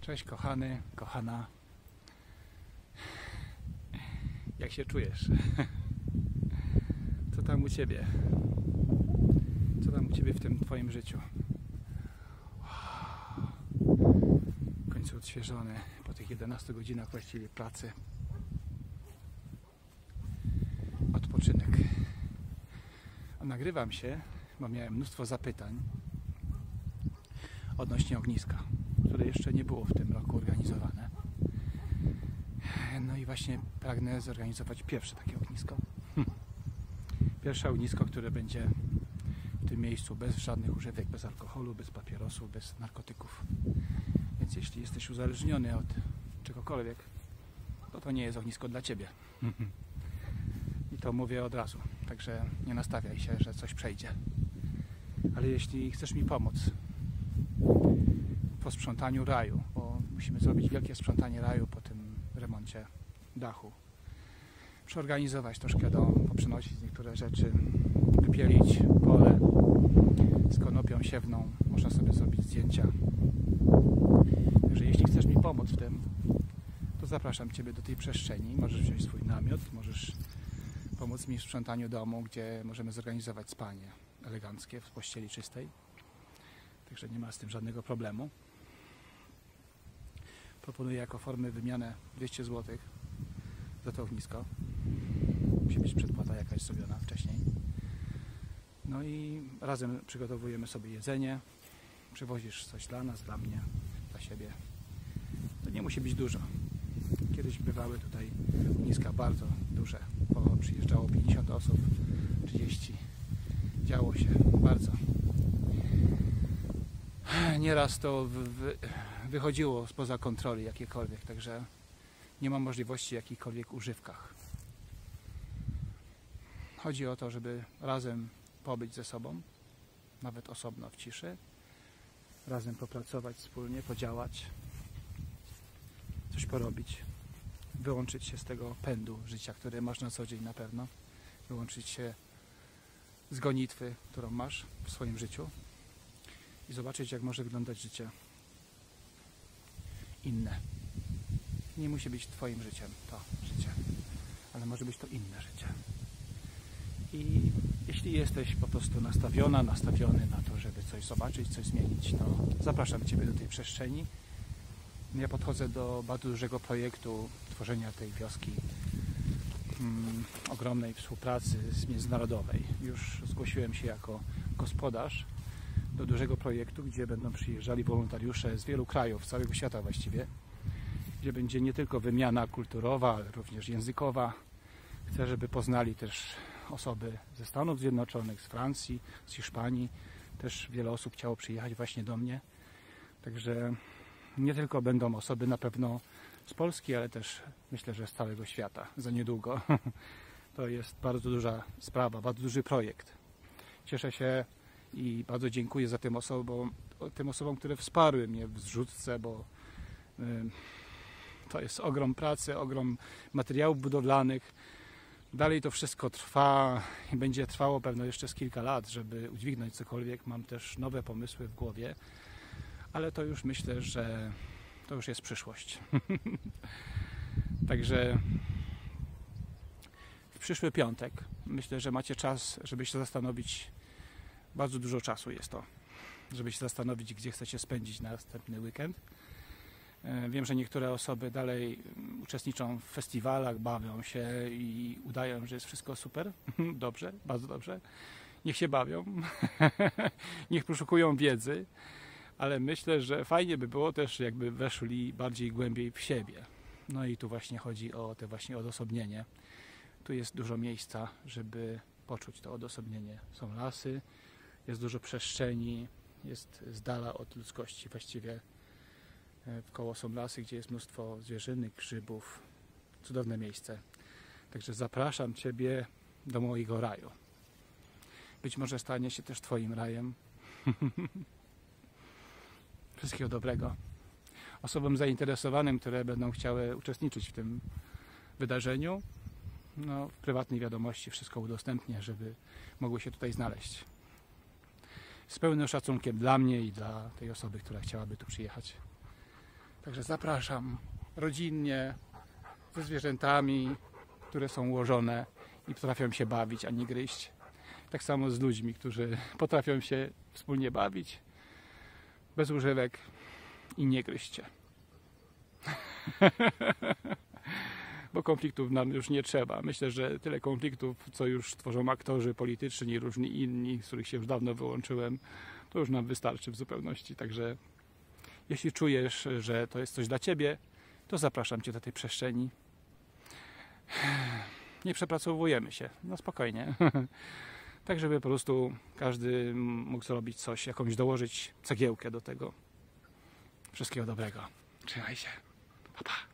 Cześć kochany, kochana. Jak się czujesz? Co tam u Ciebie? Co tam u Ciebie w tym Twoim życiu? W końcu odświeżony po tych 11 godzinach właściwie pracy. Odpoczynek. Nagrywam się, bo miałem mnóstwo zapytań odnośnie ogniska, które jeszcze nie było w tym roku organizowane. No i właśnie pragnę zorganizować pierwsze takie ognisko. Pierwsze ognisko, które będzie w tym miejscu bez żadnych używek, bez alkoholu, bez papierosów, bez narkotyków. Więc jeśli jesteś uzależniony od czegokolwiek, to nie jest ognisko dla Ciebie. I to mówię od razu. Także nie nastawiaj się, że coś przejdzie. Ale jeśli chcesz mi pomóc po sprzątaniu raju, bo musimy zrobić wielkie sprzątanie raju po tym remoncie dachu, przeorganizować troszkę dom, poprzenosić niektóre rzeczy, wypielić pole z konopią siewną, można sobie zrobić zdjęcia. Także jeśli chcesz mi pomóc w tym, to zapraszam Ciebie do tej przestrzeni. Możesz wziąć swój namiot, możesz pomóc mi w sprzątaniu domu, gdzie możemy zorganizować spanie eleganckie w pościeli czystej. Także nie ma z tym żadnego problemu. Proponuję jako formę wymianę 200 zł za to ognisko. Musi być przedpłata jakaś zrobiona wcześniej. No i razem przygotowujemy sobie jedzenie. Przywozisz coś dla nas, dla mnie, dla siebie. To nie musi być dużo. Kiedyś bywały tutaj ogniska bardzo duże. Przyjeżdżało 50 osób, 30. Działo się bardzo. Nieraz to wychodziło spoza kontroli jakiekolwiek, także nie ma możliwości w jakichkolwiek używkach. Chodzi o to, żeby razem pobyć ze sobą, nawet osobno w ciszy, razem popracować wspólnie, podziałać, coś porobić, wyłączyć się z tego pędu życia, które masz na co dzień na pewno, wyłączyć się z gonitwy, którą masz w swoim życiu i zobaczyć, jak może wyglądać życie inne. Nie musi być Twoim życiem to życie, ale może być to inne życie. I jeśli jesteś po prostu nastawiony na to, żeby coś zobaczyć, coś zmienić, to zapraszam Ciebie do tej przestrzeni. Ja podchodzę do bardzo dużego projektu tworzenia tej wioski, ogromnej współpracy międzynarodowej. Już zgłosiłem się jako gospodarz do dużego projektu, gdzie będą przyjeżdżali wolontariusze z wielu krajów, z całego świata właściwie, gdzie będzie nie tylko wymiana kulturowa, ale również językowa. Chcę, żeby poznali też osoby ze Stanów Zjednoczonych, z Francji, z Hiszpanii. Też wiele osób chciało przyjechać właśnie do mnie. Także nie tylko będą osoby na pewno z Polski, ale też myślę, że z całego świata za niedługo. To jest bardzo duża sprawa, bardzo duży projekt. Cieszę się i bardzo dziękuję za tym osobom, które wsparły mnie w zrzutce, bo to jest ogrom pracy, ogrom materiałów budowlanych. Dalej to wszystko trwa i będzie trwało pewno jeszcze z kilka lat, żeby udźwignąć cokolwiek. Mam też nowe pomysły w głowie, ale to już myślę, że to już jest przyszłość. Także w przyszły piątek myślę, że macie czas, żeby się zastanowić. Bardzo dużo czasu jest to, żeby się zastanowić, gdzie chcecie spędzić następny weekend. Wiem, że niektóre osoby dalej uczestniczą w festiwalach, bawią się i udają, że jest wszystko super. Dobrze, bardzo dobrze. Niech się bawią, niech poszukują wiedzy, ale myślę, że fajnie by było też, jakby weszli bardziej głębiej w siebie. No i tu właśnie chodzi o te właśnie odosobnienie. Tu jest dużo miejsca, żeby poczuć to odosobnienie. Są lasy, jest dużo przestrzeni, jest z dala od ludzkości właściwie. Wkoło są lasy, gdzie jest mnóstwo zwierzyny, grzybów. Cudowne miejsce. Także zapraszam Ciebie do mojego raju. Być może stanie się też Twoim rajem. Wszystkiego dobrego. Osobom zainteresowanym, które będą chciały uczestniczyć w tym wydarzeniu, w prywatnej wiadomości wszystko udostępnię, żeby mogły się tutaj znaleźć. Z pełnym szacunkiem dla mnie i dla tej osoby, która chciałaby tu przyjechać. Także zapraszam rodzinnie, ze zwierzętami, które są ułożone i potrafią się bawić, a nie gryźć. Tak samo z ludźmi, którzy potrafią się wspólnie bawić, bez używek i nie gryźcie. Bo konfliktów nam już nie trzeba. Myślę, że tyle konfliktów, co już tworzą aktorzy polityczni i różni inni, z których się już dawno wyłączyłem, to już nam wystarczy w zupełności. Także jeśli czujesz, że to jest coś dla Ciebie, to zapraszam Cię do tej przestrzeni. Nie przepracowujemy się, no spokojnie. Tak, żeby po prostu każdy mógł zrobić coś, jakąś dołożyć cegiełkę do tego. Wszystkiego dobrego. Trzymaj się. Pa, pa.